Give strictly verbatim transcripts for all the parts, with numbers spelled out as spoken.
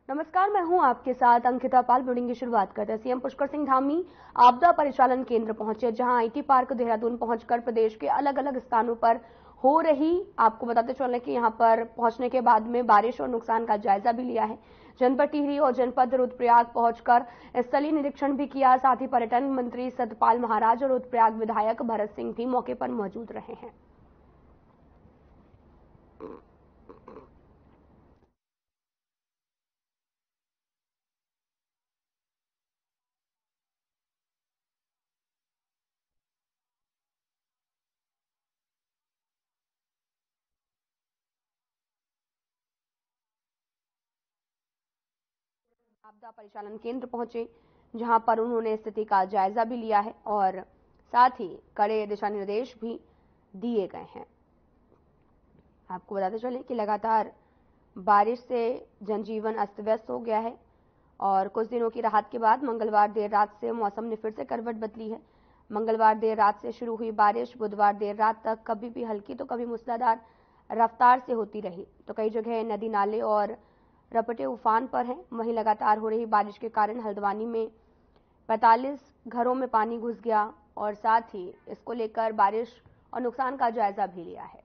नमस्कार, मैं हूं आपके साथ अंकिता पाल। बुलेटिन की शुरुआत करते हैं। सीएम पुष्कर सिंह धामी आपदा परिचालन केंद्र पहुंचे, जहां आईटी पार्क देहरादून पहुंचकर प्रदेश के अलग अलग स्थानों पर हो रही, आपको बताते चलें कि यहां पर पहुंचने के बाद में बारिश और नुकसान का जायजा भी लिया है। जनपद टिहरी और जनपद रुद्रप्रयाग पहुंचकर स्थलीय निरीक्षण भी किया। साथ ही पर्यटन मंत्री सतपाल महाराज और रुद्रप्रयाग विधायक भरत सिंह भी मौके पर मौजूद रहे हैं। आपदा परिचालन केंद्र पहुंचे, जहां पर उन्होंने स्थिति का जायजा भी लिया है और साथ ही कड़े दिशा निर्देश भी दिए गए हैं। आपको बताते चलें कि लगातार बारिश से जनजीवन अस्त व्यस्त हो गया है और कुछ दिनों की राहत के बाद मंगलवार देर रात से मौसम ने फिर से करवट बदली है। मंगलवार देर रात से शुरू हुई बारिश बुधवार देर रात तक कभी भी हल्की तो कभी मूसलाधार रफ्तार से होती रही, तो कई जगह नदी नाले और रपटे उफान पर हैं। वहीं लगातार हो रही बारिश के कारण हल्द्वानी में पैंतालीस घरों में पानी घुस गया और साथ ही इसको लेकर बारिश और नुकसान का जायजा भी लिया है।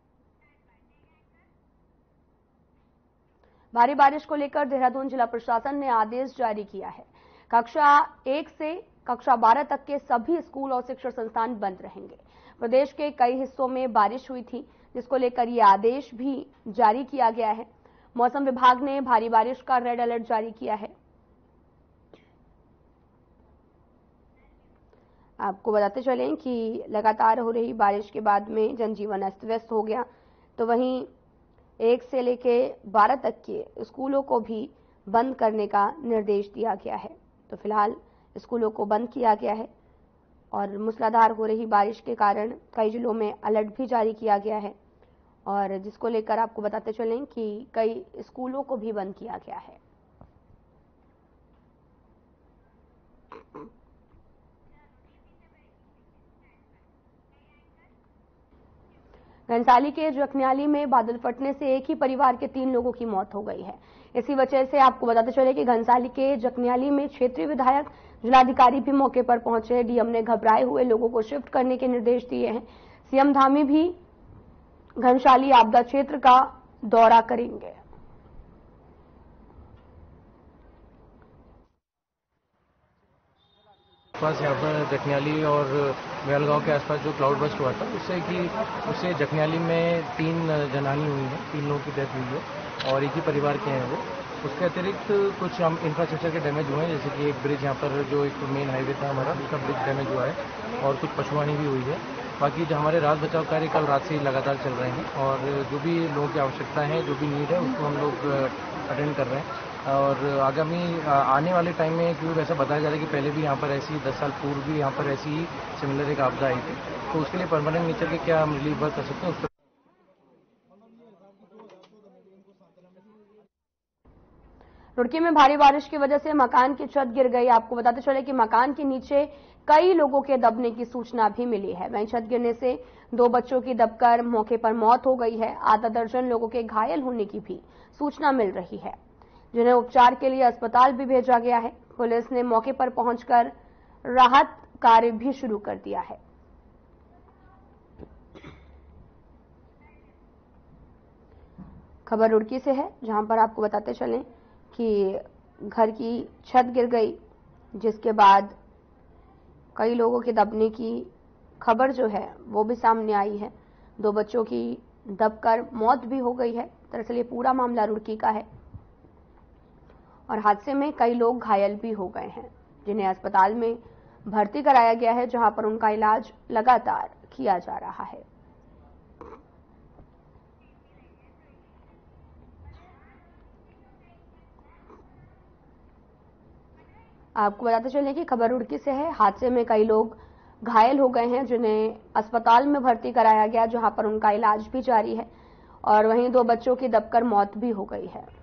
भारी बारिश को लेकर देहरादून जिला प्रशासन ने आदेश जारी किया है। कक्षा एक से कक्षा बारह तक के सभी स्कूल और शिक्षण संस्थान बंद रहेंगे। प्रदेश के कई हिस्सों में बारिश हुई थी, जिसको लेकर यह आदेश भी जारी किया गया है। मौसम विभाग ने भारी बारिश का रेड अलर्ट जारी किया है। आपको बताते चलें कि लगातार हो रही बारिश के बाद में जनजीवन अस्त व्यस्त हो गया, तो वहीं एक से लेके बारह तक के स्कूलों को भी बंद करने का निर्देश दिया गया है। तो फिलहाल स्कूलों को बंद किया गया है और मूसलाधार हो रही बारिश के कारण कई जिलों में अलर्ट भी जारी किया गया है और जिसको लेकर आपको बताते चलें कि कई स्कूलों को भी बंद किया गया है। घनसाली के जखनियाली में बादल फटने से एक ही परिवार के तीन लोगों की मौत हो गई है। इसी वजह से आपको बताते चले कि घनसाली के जखनियाली में क्षेत्रीय विधायक, जिलाधिकारी भी मौके पर पहुंचे। डीएम ने घबराए हुए लोगों को शिफ्ट करने के निर्देश दिए हैं। सीएम धामी भी घनसाली आपदा क्षेत्र का दौरा करेंगे। पास यहाँ पर जखनियाली और मैलगांव के आसपास जो क्लाउड बस्ट हुआ था, उससे कि उससे जखनियाली में तीन जनानी हुई हैं, तीन लोगों की डेथ हुई है और एक ही परिवार के हैं वो। उसके अतिरिक्त कुछ हम इंफ्रास्ट्रक्चर के डैमेज हुए हैं, जैसे कि एक ब्रिज यहाँ पर जो एक मेन हाईवे था हमारा, उसका ब्रिज डैमेज हुआ है और कुछ पशुहानि भी हुई है। बाकी जो हमारे राहत बचाव कार्य कल रात से ही लगातार चल रहे हैं और जो भी लोगों की आवश्यकता है, जो भी नीड है, उसको हम लोग अटेंड कर रहे हैं। और आगामी आने वाले टाइम में, क्योंकि वैसा बताया जा रहा है कि पहले भी यहाँ पर ऐसी दस साल पूर्व भी यहाँ पर ऐसी ही सिमिलर एक आपदा आई थी, तो उसके लिए परमानेंट नेचर के क्या हम रिलीफ वर्क कर सकते हैं उस पर। रुड़की में भारी बारिश की वजह से मकान की छत गिर गई। आपको बताते चले कि मकान के नीचे कई लोगों के दबने की सूचना भी मिली है। वहीं छत गिरने से दो बच्चों की दबकर मौके पर मौत हो गई है। आधा दर्जन लोगों के घायल होने की भी सूचना मिल रही है, जिन्हें उपचार के लिए अस्पताल भी भेजा गया है। पुलिस ने मौके पर पहुंचकर राहत कार्य भी शुरू कर दिया है। खबर रुड़की से है, जहां पर आपको बताते चलें कि घर की छत गिर गई, जिसके बाद कई लोगों के दबने की खबर जो है वो भी सामने आई है। दो बच्चों की दबकर मौत भी हो गई है। दरअसल ये पूरा मामला रुड़की का है और हादसे में कई लोग घायल भी हो गए हैं, जिन्हें अस्पताल में भर्ती कराया गया है, जहां पर उनका इलाज लगातार किया जा रहा है। आपको बताते चले कि खबर रुड़की से है। हादसे में कई लोग घायल हो गए हैं, जिन्हें अस्पताल में भर्ती कराया गया, जहां पर उनका इलाज भी जारी है और वहीं दो बच्चों की दबकर मौत भी हो गई है।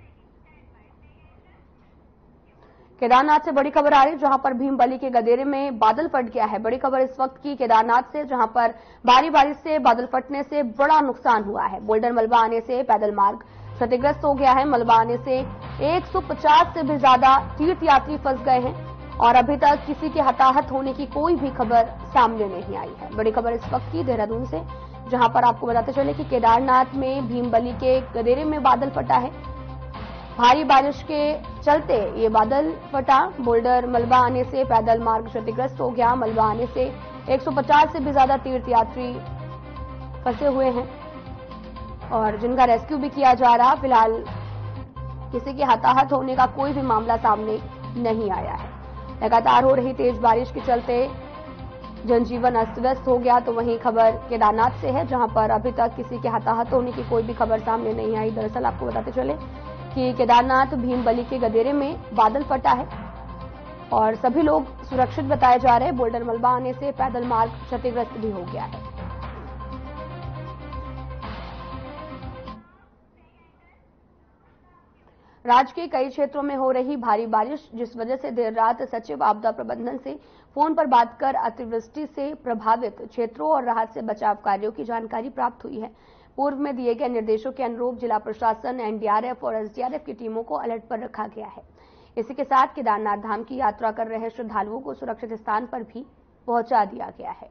केदारनाथ से बड़ी खबर आ रही है, जहां पर भीमबली के गदेरे में बादल फट गया है। बड़ी खबर इस वक्त की केदारनाथ से, जहां पर भारी बारिश से बादल फटने से बड़ा नुकसान हुआ है। बोल्डर मलबा आने से पैदल मार्ग क्षतिग्रस्त हो गया है। मलबा आने से एक सौ पचास से भी ज्यादा तीर्थ यात्री फंस गए हैं और अभी तक किसी के हताहत होने की कोई भी खबर सामने नहीं आई है। बड़ी खबर इस वक्त की देहरादून से, जहां पर आपको बताते चले कि केदारनाथ में भीमबली के गदेरे में बादल फटा है। भारी बारिश के चलते ये बादल फटा। बोल्डर मलबा आने से पैदल मार्ग क्षतिग्रस्त हो गया। मलबा आने से एक सौ पचास से भी ज्यादा तीर्थ यात्री फंसे हुए हैं और जिनका रेस्क्यू भी किया जा रहा। फिलहाल किसी के हताहत होने का कोई भी मामला सामने नहीं आया है। लगातार हो रही तेज बारिश के चलते जनजीवन अस्त व्यस्त हो गया। तो वहीं खबर केदारनाथ से है, जहां पर अभी तक किसी के हताहत होने की कोई भी खबर सामने नहीं आई। दरअसल आपको बताते चले कि केदारनाथ भीमबली के गदेरे में बादल फटा है और सभी लोग सुरक्षित बताए जा रहे हैं। बोल्डर मलबा आने से पैदल मार्ग क्षतिग्रस्त भी हो गया है। राज्य के कई क्षेत्रों में हो रही भारी बारिश, जिस वजह से देर रात सचिव आपदा प्रबंधन से फोन पर बात कर अतिवृष्टि से प्रभावित क्षेत्रों और राहत से बचाव कार्यों की जानकारी प्राप्त हुई है। पूर्व में दिए गए निर्देशों के अनुरूप जिला प्रशासन, एनडीआरएफ और एसडीआरएफ की टीमों को अलर्ट पर रखा गया है। इसी के साथ केदारनाथ धाम की यात्रा कर रहे श्रद्धालुओं को सुरक्षित स्थान पर भी पहुंचा दिया गया है।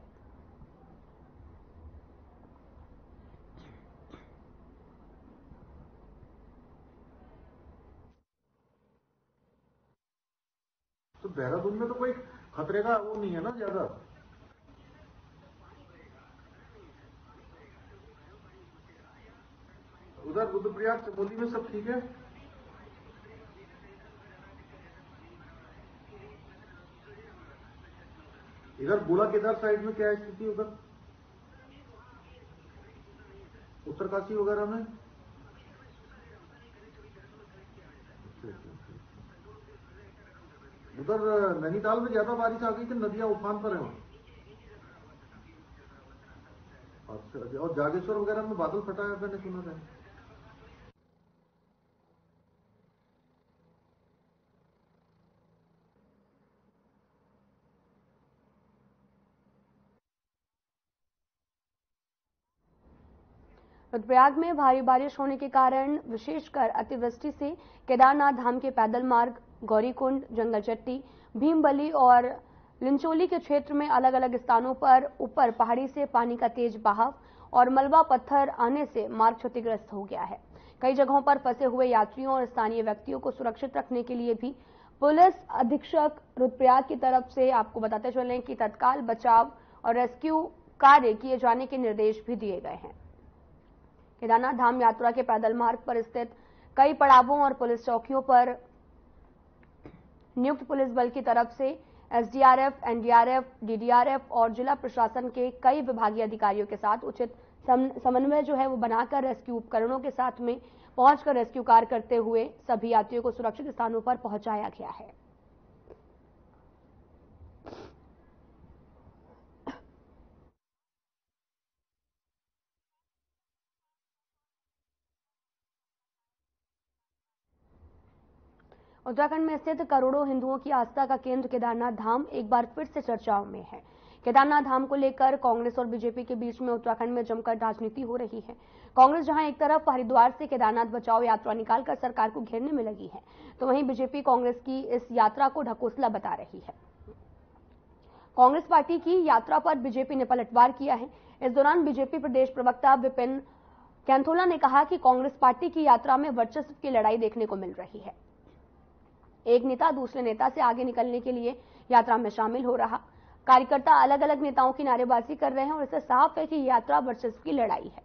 तो देहरादून में तो कोई खतरे का वो नहीं है ना ज्यादा। उधर रुद्रप्रयाग चमोली में सब ठीक है। इधर गोला केदार साइड में क्या है स्थिति? उधर उत्तरकाशी वगैरह में उधर नैनीताल में ज्यादा बारिश आ गई कि नदियां उफान पर है? अच्छा, और जागेश्वर वगैरह में बादल फटा है मैंने सुना था। रुद्रप्रयाग में भारी बारिश होने के कारण विशेषकर अतिवृष्टि से केदारनाथ धाम के पैदल मार्ग, गौरीकुंड, जंगलचट्टी, भीमबली और लिंचोली के क्षेत्र में अलग अलग स्थानों पर ऊपर पहाड़ी से पानी का तेज बहाव और मलबा पत्थर आने से मार्ग क्षतिग्रस्त हो गया है। कई जगहों पर फंसे हुए यात्रियों और स्थानीय व्यक्तियों को सुरक्षित रखने के लिए भी पुलिस अधीक्षक रुद्रप्रयाग की तरफ से आपको बताते चलें कि तत्काल बचाव और रेस्क्यू कार्य किए जाने के निर्देश भी दिए गए हैं। केदारनाथ धाम यात्रा के पैदल मार्ग पर स्थित कई पड़ावों और पुलिस चौकियों पर नियुक्त पुलिस बल की तरफ से एसडीआरएफ, एनडीआरएफ, डीडीआरएफ और जिला प्रशासन के कई विभागीय अधिकारियों के साथ उचित समन्वय जो है वो बनाकर रेस्क्यू उपकरणों के साथ में पहुंचकर रेस्क्यू कार्य करते हुए सभी यात्रियों को सुरक्षित स्थानों पर पहुंचाया गया है। उत्तराखंड में स्थित करोड़ों हिंदुओं की आस्था का केंद्र केदारनाथ धाम एक बार फिर से चर्चाओं में है। केदारनाथ धाम को लेकर कांग्रेस और बीजेपी के बीच में उत्तराखंड में जमकर राजनीति हो रही है। कांग्रेस जहां एक तरफ हरिद्वार से केदारनाथ बचाओ यात्रा निकालकर सरकार को घेरने में लगी है, तो वहीं बीजेपी कांग्रेस की इस यात्रा को ढकोसला बता रही है। कांग्रेस पार्टी की यात्रा पर बीजेपी ने पलटवार किया है। इस दौरान बीजेपी प्रदेश प्रवक्ता विपिन कैंथोला ने कहा कि कांग्रेस पार्टी की यात्रा में वर्चस्व की लड़ाई देखने को मिल रही है। एक नेता दूसरे नेता से आगे निकलने के लिए यात्रा में शामिल हो रहा। कार्यकर्ता अलग अलग नेताओं की नारेबाजी कर रहे हैं और इससे साफ है कि यात्रा वर्चस्व की लड़ाई है।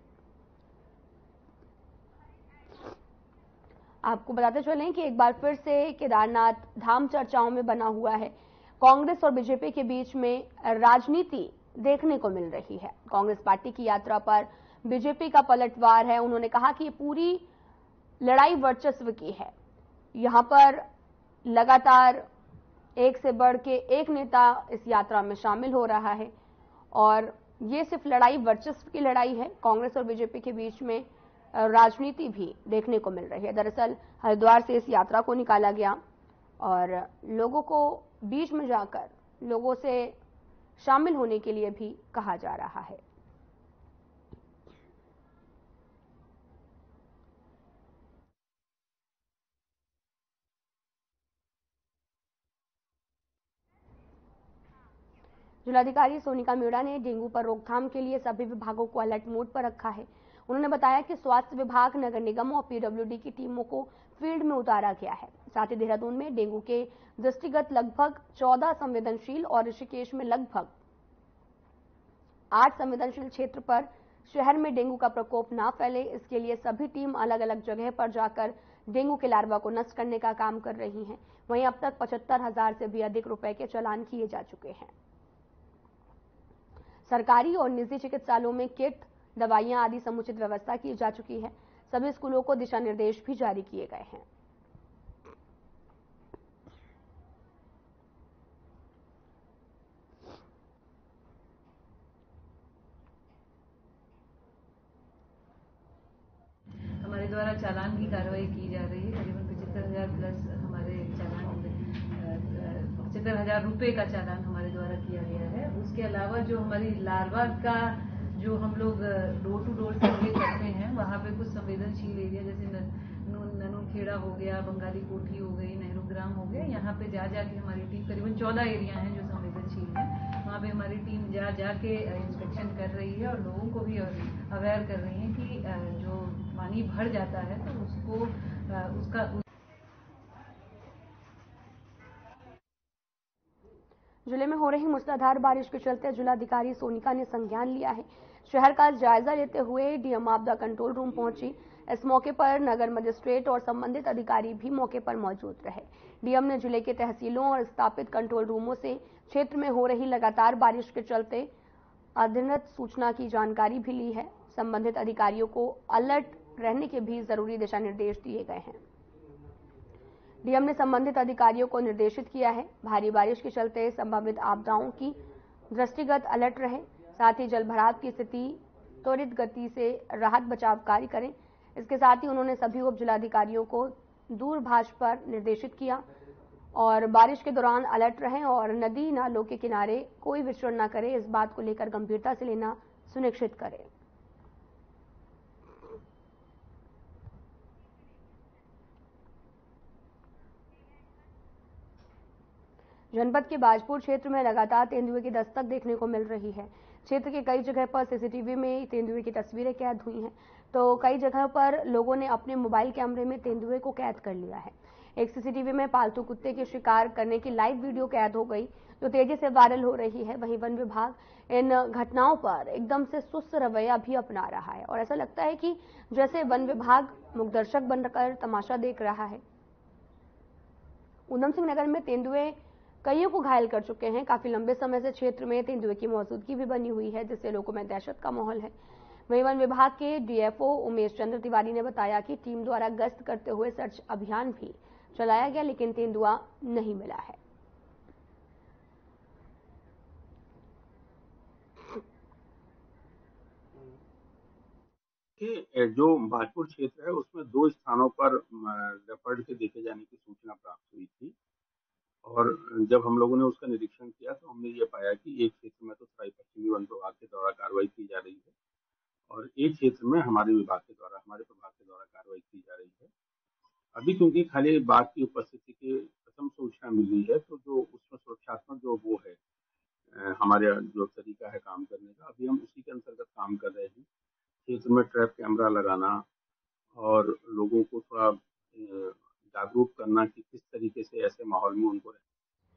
आपको बताते चलें कि एक बार फिर से केदारनाथ धाम चर्चाओं में बना हुआ है। कांग्रेस और बीजेपी के बीच में राजनीति देखने को मिल रही है। कांग्रेस पार्टी की यात्रा पर बीजेपी का पलटवार है। उन्होंने कहा कि ये पूरी लड़ाई वर्चस्व की है। यहां पर लगातार एक से बढ़ के एक नेता इस यात्रा में शामिल हो रहा है और ये सिर्फ लड़ाई वर्चस्व की लड़ाई है। कांग्रेस और बीजेपी के बीच में राजनीति भी देखने को मिल रही है। दरअसल हरिद्वार से इस यात्रा को निकाला गया और लोगों को बीच में जाकर लोगों से शामिल होने के लिए भी कहा जा रहा है। जिलाधिकारी सोनिका मीणा ने डेंगू पर रोकथाम के लिए सभी विभागों को अलर्ट मोड पर रखा है। उन्होंने बताया कि स्वास्थ्य विभाग, नगर निगम और पीडब्ल्यूडी की टीमों को फील्ड में उतारा गया है। साथ ही देहरादून में डेंगू के दृष्टिगत लगभग चौदह संवेदनशील और ऋषिकेश में लगभग आठ संवेदनशील क्षेत्र पर शहर में डेंगू का प्रकोप ना फैले, इसके लिए सभी टीम अलग अलग जगह पर जाकर डेंगू के लार्वा को नष्ट करने का काम कर रही हैं। वहीं अब तक पचहत्तर हजार से भी अधिक रुपए के चालान किए जा चुके हैं। सरकारी और निजी चिकित्सालयों में किट, दवाइयां आदि समुचित व्यवस्था की जा चुकी है। सभी स्कूलों को दिशा निर्देश भी जारी किए गए हैं। हमारे द्वारा चालान की कार्रवाई की जा रही है। करीबन पचहत्तर हजार प्लस हमारे चालान, पचहत्तर हजार रुपये का चालान हमारे द्वारा किया गया है। उसके अलावा जो हमारी लार्वा का जो हम लोग डोर टू डोर सर्वे करते हैं, वहाँ पे कुछ संवेदनशील एरिया जैसे ननूखेड़ा हो गया, बंगाली कोठी हो गई, नेहरू ग्राम हो गया, यहाँ पे जा जाके हमारी टीम, करीबन चौदह एरिया हैं जो संवेदनशील हैं, वहाँ पे हमारी टीम जा जाके इंस्पेक्शन कर रही है और लोगों को भी अवेयर कर रही है कि जो पानी भर जाता है तो उसको उसका जिले में हो रही मूसलाधार बारिश के चलते जिलाधिकारी सोनिका ने संज्ञान लिया है। शहर का जायजा लेते हुए डीएम आपदा कंट्रोल रूम पहुंची। इस मौके पर नगर मजिस्ट्रेट और संबंधित अधिकारी भी मौके पर मौजूद रहे। डीएम ने जिले के तहसीलों और स्थापित कंट्रोल रूमों से क्षेत्र में हो रही लगातार बारिश के चलते अद्यतन सूचना की जानकारी भी ली है। संबंधित अधिकारियों को अलर्ट रहने के भी जरूरी दिशा निर्देश दिए गए हैं। डीएम ने संबंधित अधिकारियों को निर्देशित किया है, भारी बारिश के चलते संभावित आपदाओं की दृष्टिगत अलर्ट रहे, साथ ही जलभराव की स्थिति त्वरित गति से राहत बचाव कार्य करें। इसके साथ ही उन्होंने सभी उप जिलाधिकारियों को दूरभाष पर निर्देशित किया और बारिश के दौरान अलर्ट रहें और नदी नालों के किनारे कोई विचरण न करे, इस बात को लेकर गंभीरता से लेना सुनिश्चित करें। जनपद के बाजपुर क्षेत्र में लगातार तेंदुए की दस्तक देखने को मिल रही है। क्षेत्र के कई जगह पर सीसीटीवी में तेंदुए की तस्वीरें कैद हुई हैं, तो कई जगह पर लोगों ने अपने मोबाइल कैमरे में तेंदुए को कैद कर लिया है। एक सीसीटीवी में पालतू कुत्ते के शिकार करने की लाइव वीडियो कैद हो गई, जो तेजी से वायरल हो रही है। वहीं वन विभाग इन घटनाओं पर एकदम से सुस्त रवैया भी अपना रहा है और ऐसा लगता है कि जैसे वन विभाग मूकदर्शक बनकर तमाशा देख रहा है। उधम सिंह नगर में तेंदुए कईयों को घायल कर चुके हैं। काफी लंबे समय से क्षेत्र में तेंदुए की मौजूदगी भी बनी हुई है, जिससे लोगों में दहशत का माहौल है। वहीं वन विभाग के डीएफओ उमेश चंद्र तिवारी ने बताया कि टीम द्वारा गश्त करते हुए सर्च अभियान भी चलाया गया, लेकिन तेंदुआ नहीं मिला है। कि जो बाजपुर क्षेत्र है उसमें दो स्थानों पर लेपर्ड के देखे जाने की सूचना प्राप्त हुई थी और जब हम लोगों ने उसका निरीक्षण किया तो हमने ये पाया कि एक क्षेत्र में तो सराय पश्चिमी वन विभाग के द्वारा कार्रवाई की जा रही है और एक क्षेत्र में हमारे विभाग के द्वारा हमारे प्रभाग के द्वारा कार्रवाई की जा रही है। अभी क्योंकि खाली बाघ की उपस्थिति की प्रथम सूचना मिली है तो जो उसमें सुरक्षात्मक जो वो है हमारे जो तरीका है काम करने का, अभी हम उसी के अंतर्गत काम कर रहे हैं। क्षेत्र में ट्रैप कैमरा लगाना और लोगों को थोड़ा जागरूक करना कि किस तरीके से ऐसे माहौल में उनको रहे।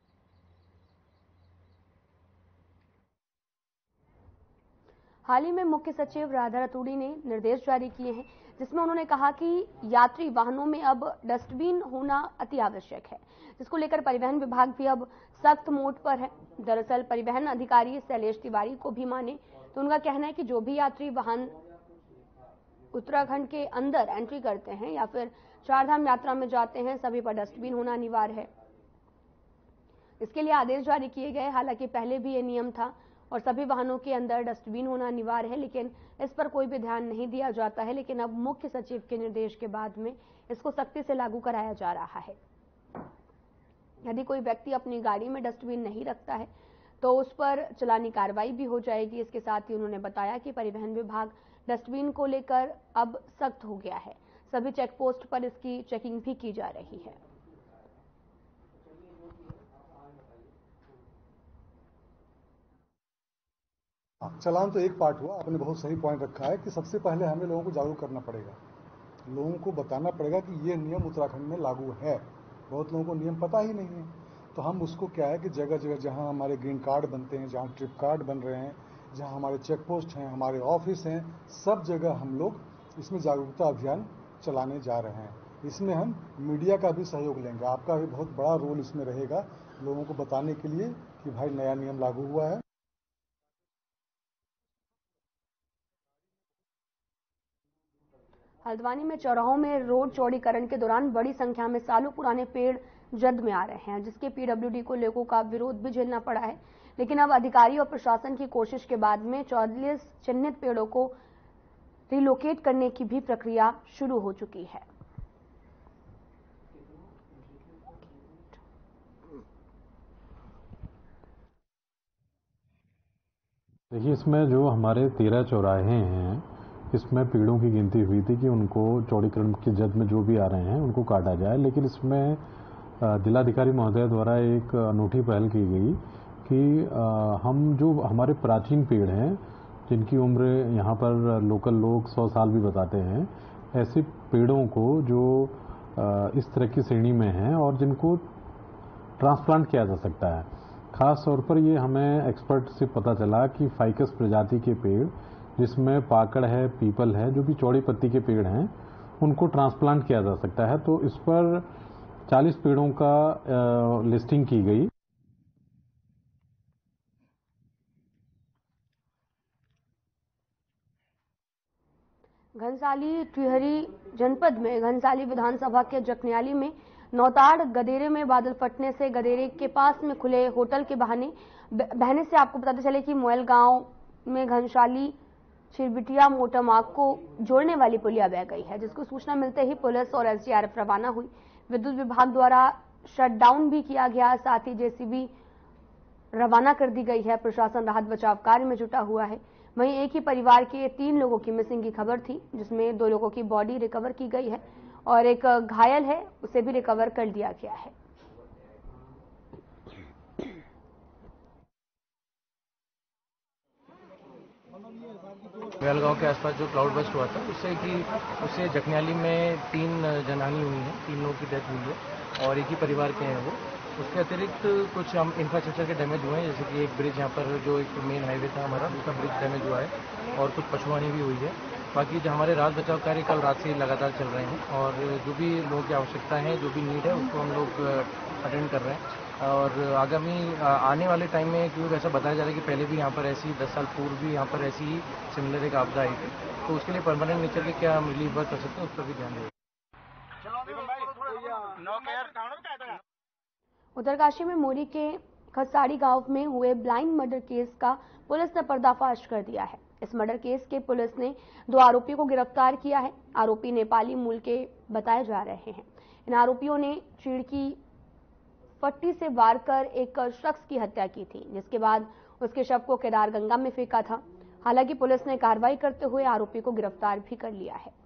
हाल ही में मुख्य सचिव राधा रतूड़ी ने निर्देश जारी किए हैं, जिसमें उन्होंने कहा कि यात्री वाहनों में अब डस्टबिन होना अति आवश्यक है, जिसको लेकर परिवहन विभाग भी अब सख्त मोड पर है। दरअसल परिवहन अधिकारी शैलेश तिवारी को भी माने तो उनका कहना है कि जो भी यात्री वाहन उत्तराखंड के अंदर एंट्री करते हैं या फिर चारधाम यात्रा में जाते हैं, सभी पर डस्टबिन होना अनिवार्य है। इसके लिए आदेश जारी किए गए। हालांकि पहले भी ये नियम था और सभी वाहनों के अंदर डस्टबिन होना अनिवार्य है, लेकिन इस पर कोई भी ध्यान नहीं दिया जाता है। लेकिन अब मुख्य सचिव के निर्देश के बाद में इसको सख्ती से लागू कराया जा रहा है। यदि कोई व्यक्ति अपनी गाड़ी में डस्टबिन नहीं रखता है तो उस पर चलानी कार्रवाई भी हो जाएगी। इसके साथ ही उन्होंने बताया कि परिवहन विभाग डस्टबिन को लेकर अब सख्त हो गया है। सभी चेक पोस्ट पर इसकी चेकिंग भी की जा रही है। चालान तो एक पार्ट हुआ, आपने बहुत सही पॉइंट रखा है कि सबसे पहले हमें लोगों को जागरूक करना पड़ेगा, लोगों को बताना पड़ेगा कि ये नियम उत्तराखंड में लागू है। बहुत लोगों को नियम पता ही नहीं है, तो हम उसको क्या है कि जगह जगह जहाँ हमारे ग्रीन कार्ड बनते हैं, जहाँ ट्रिप कार्ड बन रहे हैं, जहाँ हमारे चेक पोस्ट हैं, हमारे ऑफिस हैं, सब जगह हम लोग इसमें जागरूकता अभियान चलाने जा रहे हैं। इसमें हम मीडिया का भी सहयोग लेंगे, आपका भी बहुत बड़ा रोल इसमें रहेगा, लोगों को बताने के लिए कि भाई नया नियम लागू हुआ है। हल्द्वानी में चौराहों में रोड चौड़ीकरण के दौरान बड़ी संख्या में सालों पुराने पेड़ जद में आ रहे हैं, जिसके पीडब्ल्यूडी को लोगों का विरोध भी झेलना पड़ा है। लेकिन अब अधिकारी और प्रशासन की कोशिश के बाद में चौवालीस चिन्हित पेड़ों को रिलोकेट करने की भी प्रक्रिया शुरू हो चुकी है। देखिए, इसमें जो हमारे तेरह चौराहे हैं, इसमें पेड़ों की गिनती हुई थी कि उनको चौड़ीकरण की जद में जो भी आ रहे हैं उनको काटा जाए। लेकिन इसमें जिलाधिकारी महोदय द्वारा एक अनूठी पहल की गई कि हम जो हमारे प्राचीन पेड़ हैं, जिनकी उम्र यहाँ पर लोकल लोग सौ साल भी बताते हैं, ऐसे पेड़ों को जो इस तरह की श्रेणी में हैं और जिनको ट्रांसप्लांट किया जा सकता है। खास तौर पर ये हमें एक्सपर्ट से पता चला कि फाइकस प्रजाति के पेड़, जिसमें पाकड़ है, पीपल है, जो भी चौड़ी पत्ती के पेड़ हैं, उनको ट्रांसप्लांट किया जा सकता है। तो इस पर चालीस पेड़ों का लिस्टिंग की गई। घनसाली टिहरी जनपद में घनसाली विधानसभा के जखनियाली में नौताड़ गदेरे में बादल फटने से गदेरे के पास में खुले होटल के बहाने बहने से आपको बताते चले कि मोयल गांव में घनसाली छिरबिटिया मोटर मार्ग को जोड़ने वाली पुलिया बह गई है, जिसको सूचना मिलते ही पुलिस और एसडीआरएफ रवाना हुई। विद्युत विभाग द्वारा शटडाउन भी किया गया, साथ ही जेसीबी रवाना कर दी गई है। प्रशासन राहत बचाव कार्य में जुटा हुआ है। वहीं एक ही परिवार के तीन लोगों की मिसिंग की खबर थी, जिसमें दो लोगों की बॉडी रिकवर की गई है और एक घायल है, उसे भी रिकवर कर लिया गया है। वेलगांव के आसपास जो क्लाउड बस्ट हुआ था, उससे कि उससे जखनियाली में तीन जनहानि हुई है, तीन लोगों की डेथ हुई है और एक ही परिवार के हैं वो। उसके अतिरिक्त कुछ हम इंफ्रास्ट्रक्चर के डैमेज हुए हैं, जैसे कि एक ब्रिज यहाँ पर जो एक मेन हाईवे था हमारा, उसका ब्रिज डैमेज हुआ है और कुछ पशुहानि भी हुई है। बाकी जो हमारे राहत बचाव कार्य कल रात से लगातार चल रहे हैं और जो भी लोगों की आवश्यकता है, जो भी नीड है, उसको हम लोग अटेंड कर रहे हैं। और आगामी आने वाले टाइम में, क्योंकि ऐसा बताया जा रहा है कि पहले भी यहाँ पर ऐसी दस साल पूर्व भी यहाँ पर ऐसी ही सिमिलर एक आपदा आई थी, तो उसके लिए परमानेंट नेचर के क्या हम रिलीफ वर्क कर सकते हैं, उस पर भी ध्यान दें। उत्तरकाशी में मोरी के खसाड़ी गांव में हुए ब्लाइंड मर्डर केस का पुलिस ने पर्दाफाश कर दिया है। इस मर्डर केस के पुलिस ने दो आरोपियों को गिरफ्तार किया है। आरोपी नेपाली मूल के बताए जा रहे हैं। इन आरोपियों ने चीड़ की फट्टी से वार कर एक शख्स की हत्या की थी, जिसके बाद उसके शव को केदार गंगा में फेंका था। हालांकि पुलिस ने कार्रवाई करते हुए आरोपी को गिरफ्तार भी कर लिया है।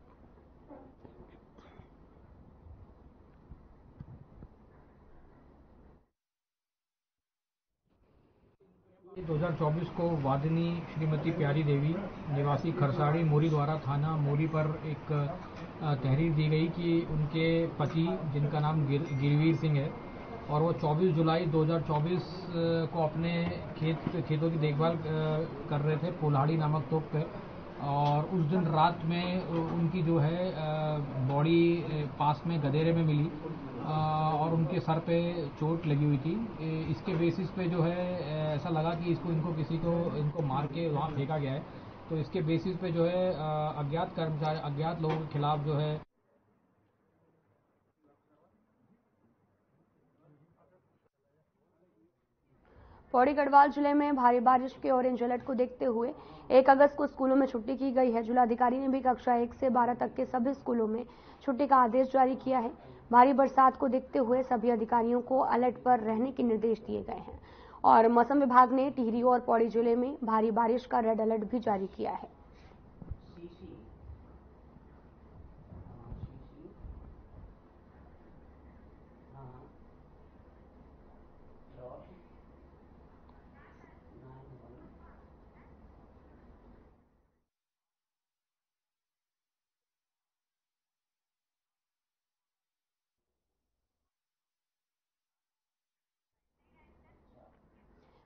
दो हज़ार चौबीस को वादिनी श्रीमती प्यारी देवी निवासी खरसाड़ी मोरी द्वारा थाना मोरी पर एक तहरीर दी गई कि उनके पति, जिनका नाम गिर, गिरवीर सिंह है, और वो चौबीस जुलाई दो हज़ार चौबीस को अपने खेत खेतों की देखभाल कर रहे थे पोल्हाड़ी नामक तोप पे, और उस दिन रात में उनकी जो है बॉडी पास में गदेरे में मिली और उनके सर पे चोट लगी हुई थी। इसके बेसिस पे जो है ऐसा लगा कि इसको इनको किसी को इनको मार के वहाँ फेंका गया है। तो इसके बेसिस पे जो है अज्ञात कर्मचारी अज्ञात लोगों के खिलाफ जो है पौड़ी गढ़वाल जिले में भारी बारिश के ऑरेंज अलर्ट को देखते हुए एक अगस्त को स्कूलों में छुट्टी की गई है। जिलाधिकारी ने भी कक्षा एक से बारह तक के सभी स्कूलों में छुट्टी का आदेश जारी किया है। भारी बरसात को देखते हुए सभी अधिकारियों को अलर्ट पर रहने के निर्देश दिए गए हैं और मौसम विभाग ने टिहरी और पौड़ी जिले में भारी बारिश का रेड अलर्ट भी जारी किया है।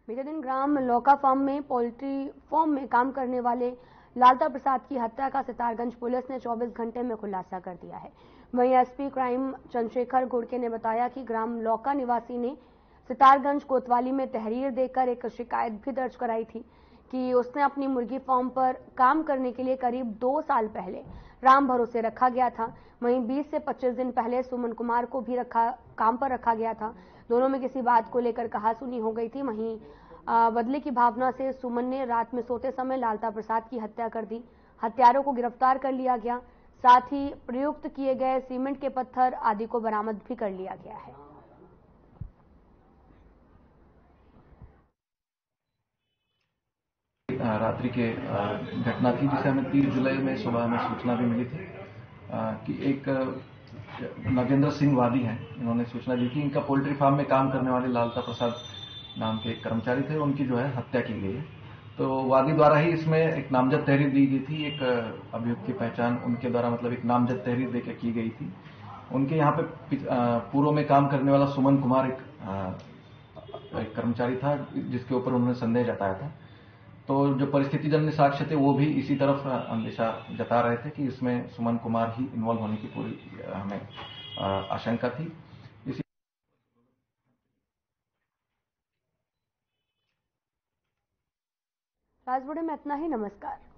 बीते दिन ग्राम लौका फार्म में पोल्ट्री फार्म में काम करने वाले लालता प्रसाद की हत्या का सितारगंज पुलिस ने चौबीस घंटे में खुलासा कर दिया है। वहीं एसपी क्राइम चंद्रशेखर घुड़के ने बताया कि ग्राम लौका निवासी ने सितारगंज कोतवाली में तहरीर देकर एक शिकायत भी दर्ज कराई थी कि उसने अपनी मुर्गी फार्म पर काम करने के लिए करीब दो साल पहले राम भरोसे रखा गया था। वहीं बीस से पच्चीस दिन पहले सुमन कुमार को भी रखा काम पर रखा गया था। दोनों में किसी बात को लेकर कहासुनी हो गई थी। वहीं बदले की भावना से सुमन ने रात में सोते समय लालता प्रसाद की हत्या कर दी। हत्यारों को गिरफ्तार कर लिया गया, साथ ही प्रयुक्त किए गए सीमेंट के पत्थर आदि को बरामद भी कर लिया गया है। रात्रि के घटना थी जिसे हमें तीस जुलाई में सुबह में सूचना भी मिली थी कि एक नगेंद्र सिंह वादी हैं, इन्होंने सूचना दी कि इनका पोल्ट्री फार्म में काम करने वाले लालता प्रसाद नाम के एक कर्मचारी थे, उनकी जो है हत्या की गई है। तो वादी द्वारा ही इसमें एक नामजद तहरीर दी गई थी। एक अभियुक्त की पहचान उनके द्वारा मतलब एक नामजद तहरीर देकर की गई थी। उनके यहाँ पे पूर्व में काम करने वाला सुमन कुमार एक, एक कर्मचारी था जिसके ऊपर उन्होंने संदेह जताया था। तो जो परिस्थितिजन्य साक्ष्य थे वो भी इसी तरफ अंदेशा जता रहे थे कि इसमें सुमन कुमार ही इन्वॉल्व होने की पूरी हमें आशंका थी। इसी राजबुड़े में इतना ही। नमस्कार।